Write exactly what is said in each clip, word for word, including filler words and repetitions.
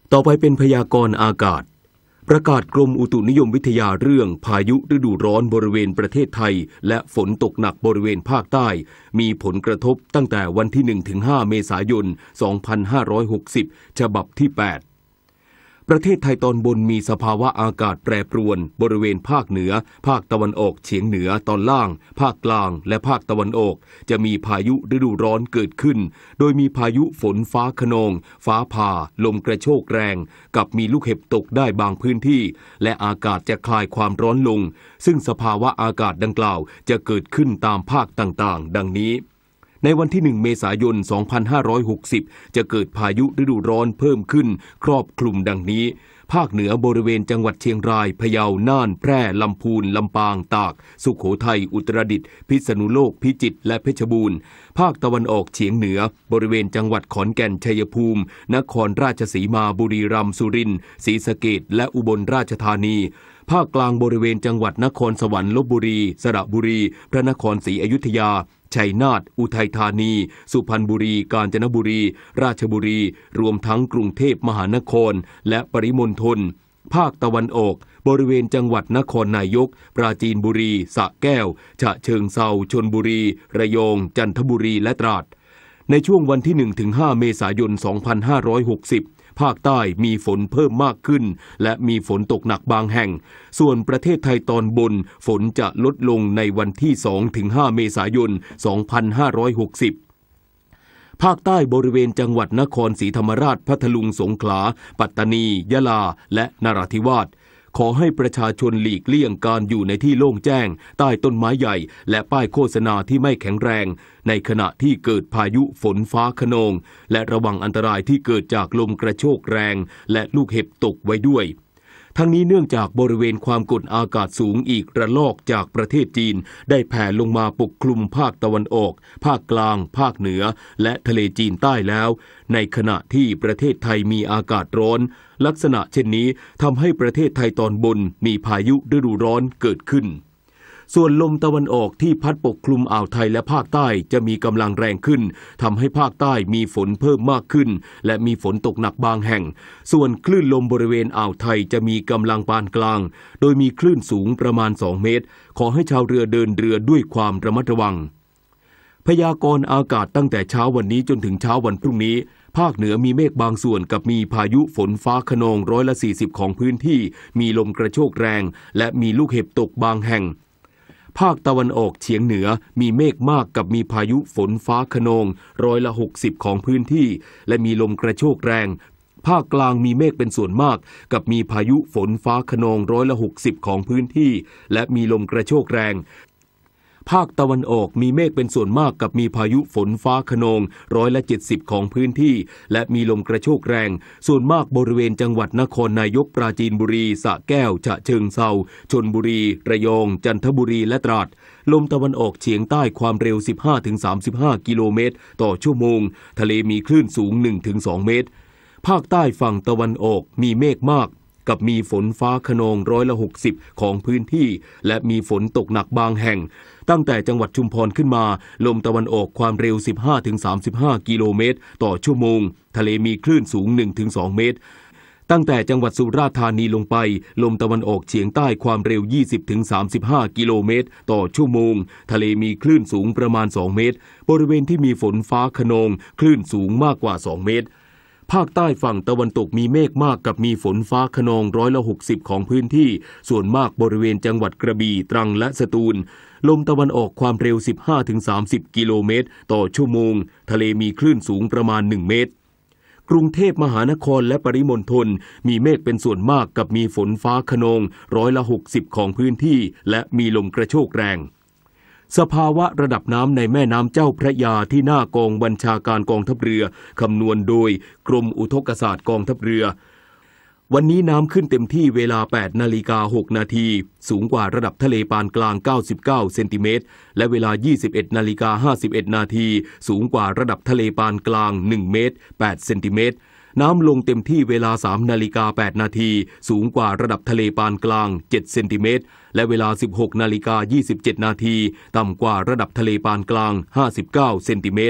ต่อไปเป็นพยากรณ์อากาศประกาศกรมอุตุนิยมวิทยาเรื่องพายุฤดูร้อนบริเวณประเทศไทยและฝนตกหนักบริเวณภาคใต้มีผลกระทบตั้งแต่วันที่ หนึ่งถึงห้า เมษายน สองพันห้าร้อยหกสิบ ฉบับที่แปดประเทศไทยตอนบนมีสภาวะอากาศแปรปรวนบริเวณภาคเหนือภาคตะวันออกเฉียงเหนือตอนล่างภาคกลางและภาคตะวันออกจะมีพายุฤดูร้อนเกิดขึ้นโดยมีพายุฝนฟ้าคะนองฟ้าผ่าลมกระโชกแรงกับมีลูกเห็บตกได้บางพื้นที่และอากาศจะคลายความร้อนลงซึ่งสภาวะอากาศดังกล่าวจะเกิดขึ้นตามภาคต่างๆดังนี้ในวันที่ หนึ่ง เมษายน สองพันห้าร้อยหกสิบ จะเกิดพายุฤดูร้อนเพิ่มขึ้นครอบคลุมดังนี้ภาคเหนือบริเวณจังหวัดเชียงรายพะเยาน่านแพร่ลำพูนลำปางตากสุโขทัยอุตรดิตถ์พิษณุโลกพิจิตรและเพชรบูรณ์ภาคตะวันออกเฉียงเหนือบริเวณจังหวัดขอนแก่นชัยภูมินครราชสีมาบุรีรัมย์สุรินทร์ศรีสะเกษและอุบลราชธานีภาคกลางบริเวณจังหวัดนครสวรรค์ลพบุรีสระบุรีพระนครศรีอยุธยาชัยนาทอุทัยธานีสุพรรณบุรีกาญจนบุรีราชบุรีรวมทั้งกรุงเทพมหานครและปริมณฑลภาคตะวันออกบริเวณจังหวัดนครนายกปราจีนบุรีสระแก้วฉะเชิงเทราชลบุรีระยองจันทบุรีและตราดในช่วงวันที่ หนึ่งถึงห้า เมษายน สองพันห้าร้อยหกสิบภาคใต้มีฝนเพิ่มมากขึ้นและมีฝนตกหนักบางแห่งส่วนประเทศไทยตอนบนฝนจะลดลงในวันที่ สองถึงห้า เมษายน สองพันห้าร้อยหกสิบภาคใต้บริเวณจังหวัดนครศรีธรรมราชพัทลุงสงขลาปัตตานียะลาและนราธิวาสขอให้ประชาชนหลีกเลี่ยงการอยู่ในที่โล่งแจ้งใต้ต้นไม้ใหญ่และป้ายโฆษณาที่ไม่แข็งแรงในขณะที่เกิดพายุฝนฟ้าคะนองและระวังอันตรายที่เกิดจากลมกระโชกแรงและลูกเห็บตกไว้ด้วยทั้งนี้เนื่องจากบริเวณความกดอากาศสูงอีกระลอกจากประเทศจีนได้แผ่ลงมาปกคลุมภาคตะวันออกภาคกลางภาคเหนือและทะเลจีนใต้แล้วในขณะที่ประเทศไทยมีอากาศร้อนลักษณะเช่นนี้ทำให้ประเทศไทยตอนบนมีพายุฤดูร้อนเกิดขึ้นส่วนลมตะวันออกที่พัดปกคลุมอ่าวไทยและภาคใต้จะมีกำลังแรงขึ้นทำให้ภาคใต้มีฝนเพิ่มมากขึ้นและมีฝนตกหนักบางแห่งส่วนคลื่นลมบริเวณอ่าวไทยจะมีกำลังปานกลางโดยมีคลื่นสูงประมาณสองเมตรขอให้ชาวเรือเดินเรือด้วยความระมัดระวังพยากรณ์อากาศตั้งแต่เช้าวันนี้จนถึงเช้าวันพรุ่งนี้ภาคเหนือมีเมฆบางส่วนกับมีพายุฝนฟ้าคะนองร้อยละสี่สิบของพื้นที่มีลมกระโชกแรงและมีลูกเห็บตกบางแห่งภาคตะวันออกเฉียงเหนือมีเมฆมากกับมีพายุฝนฟ้าคะนองร้อยละหกสิบของพื้นที่และมีลมกระโชกแรงภาคกลางมีเมฆเป็นส่วนมากกับมีพายุฝนฟ้าคะนองร้อยละหกสิบของพื้นที่และมีลมกระโชกแรงภาคตะวันออกมีเมฆเป็นส่วนมากกับมีพายุฝนฟ้าคะนองร้อยละเจ็ดสิบของพื้นที่และมีลมกระโชกแรงส่วนมากบริเวณจังหวัดนครนายกปราจีนบุรีสระแก้วฉะเชิงเทราชลบุรีระยองจันทบุรีและตราดลมตะวันออกเฉียงใต้ความเร็ว สิบห้าถึงสามสิบห้า กิโลเมตรต่อชั่วโมงทะเลมีคลื่นสูง หนึ่งถึงสอง เมตรภาคใต้ฝั่งตะวันออกมีเมฆมากกับมีฝนฟ้าคะนองร้อยละหกสิบของพื้นที่และมีฝนตกหนักบางแห่งตั้งแต่จังหวัดชุมพรขึ้นมาลมตะวันออกความเร็ว สิบห้าถึงสามสิบห้า กิโลเมตรต่อชั่วโมงทะเลมีคลื่นสูง หนึ่งถึงสอง เมตรตั้งแต่จังหวัดสุราษฎร์ธานีลงไปลมตะวันออกเฉียงใต้ความเร็ว ยี่สิบถึงสามสิบห้า กิโลเมตรต่อชั่วโมงทะเลมีคลื่นสูงประมาณสองเมตรบริเวณที่มีฝนฟ้าคะนองคลื่นสูงมากกว่าสองเมตรภาคใต้ฝั่งตะวันตกมีเมฆมากกับมีฝนฟ้าคะนองร้อยละหกสิบของพื้นที่ส่วนมากบริเวณจังหวัดกระบี่ตรังและสตูลลมตะวันออกความเร็ว สิบห้าถึงสามสิบ กิโลเมตรต่อชั่วโมงทะเลมีคลื่นสูงประมาณหนึ่งเมตรกรุงเทพมหานครและปริมณฑลมีเมฆเป็นส่วนมากกับมีฝนฟ้าคะนองร้อยละหกสิบของพื้นที่และมีลมกระโชกแรงสภาวะระดับน้ำในแม่น้ำเจ้าพระยาที่หน้ากองบัญชาการกองทัพเรือคำนวณโดยกรมอุทกศาสตร์กองทัพเรือวันนี้น้ำขึ้นเต็มที่เวลา แปดนาฬิกาหกนาทีสูงกว่าระดับทะเลปานกลางเก้าสิบเก้าเซนติเมตรและเวลา ยี่สิบเอ็ดนาฬิกาห้าสิบเอ็ดนาทีสูงกว่าระดับทะเลปานกลางหนึ่งเมตรแปดเซนติเมตรน้ำลงเต็มที่เวลา สามนาฬิกาแปดนาทีสูงกว่าระดับทะเลปานกลางเจ็ดเซนติเมตรและเวลา สิบหกนาฬิกายี่สิบเจ็ดนาทีต่ำกว่าระดับทะเลปานกลางห้าสิบเก้าเซนติเมตร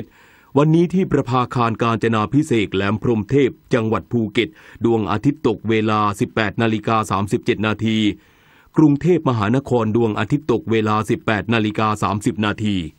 วันนี้ที่ประภาคารกาญจนาภิเษกแหลมพรหมเทพจังหวัดภูเก็ตดวงอาทิตย์ตกเวลา สิบแปดนาฬิกาสามสิบเจ็ดนาทีกรุงเทพมหานครดวงอาทิตย์ตกเวลา สิบแปดนาฬิกาสามสิบนาที